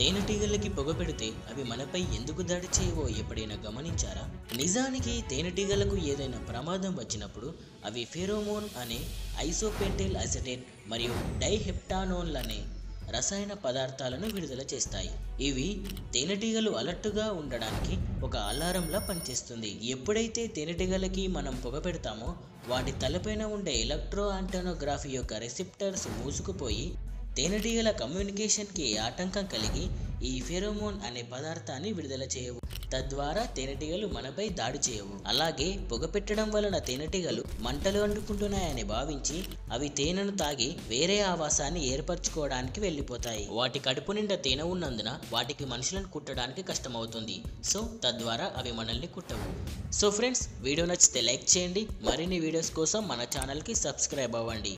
తేనెటీగలకి పొగ పెడితే అవి మనపై ఎందుకు దాడి చేయవో ఎప్పుడైనా గమనించారా? నిజానికి తేనెటీగలకు ఏదైనా ప్రమాదం వచ్చినప్పుడు అవి ఫెరోమోన్ అనే ఐసోపెంటైల్ అసిటేట్ మరియు డైహెప్టానోన్లు అనే రసాయన పదార్థాలను విడుదల చేస్తాయి. ఇవి తేనెటీగలు అలర్టుగా ఉండడానికి ఒక అలారంలా పనిచేస్తుంది. ఎప్పుడైతే తేనెటీగలకి మనం పొగ పెడతామో వాటి తలపైన ఉండే ఎలక్ట్రో ఆంటోనోగ్రఫీ యొక్క రెసిప్టర్స్ మూసుకుపోయి తేనెటీగల కమ్యూనికేషన్కి ఆటంకం కలిగి ఈ ఫెరోమోన్ అనే పదార్థాన్ని విడుదల చేయవు. తద్వారా తేనెటీగలు మనపై దాడి చేయవు. అలాగే పొగ పెట్టడం వలన తేనెటీగలు మంటలు అంటుకుంటున్నాయని భావించి అవి తేనెను తాగి వేరే ఆవాసాన్ని ఏర్పరచుకోవడానికి వెళ్ళిపోతాయి. వాటి కడుపు నిండా తేనె ఉన్నందున వాటికి మనుషులను కుట్టడానికి కష్టమవుతుంది. సో తద్వారా అవి మనల్ని కుట్టవు. సో ఫ్రెండ్స్, వీడియో నచ్చితే లైక్ చేయండి. మరిన్ని వీడియోస్ కోసం మన ఛానల్కి సబ్స్క్రైబ్ అవ్వండి.